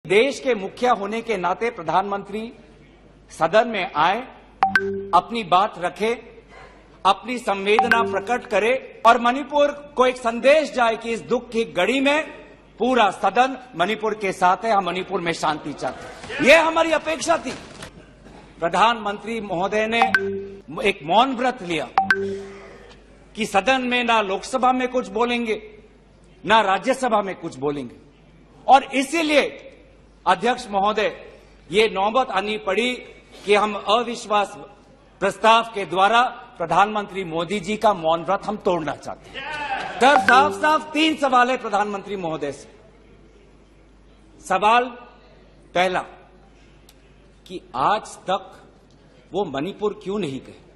देश के मुखिया होने के नाते प्रधानमंत्री सदन में आए, अपनी बात रखे, अपनी संवेदना प्रकट करे और मणिपुर को एक संदेश जाए कि इस दुख की घड़ी में पूरा सदन मणिपुर के साथ है, हम मणिपुर में शांति चाहते हैं। यह हमारी अपेक्षा थी। प्रधानमंत्री महोदय ने एक मौन व्रत लिया कि सदन में ना लोकसभा में कुछ बोलेंगे, ना राज्यसभा में कुछ बोलेंगे, और इसीलिए अध्यक्ष महोदय ये नौबत आनी पड़ी कि हम अविश्वास प्रस्ताव के द्वारा प्रधानमंत्री मोदी जी का मौन व्रत हम तोड़ना चाहते हैं। सर, साफ साफ 3 सवाल है प्रधानमंत्री महोदय से। सवाल पहला कि आज तक वो मणिपुर क्यों नहीं गए?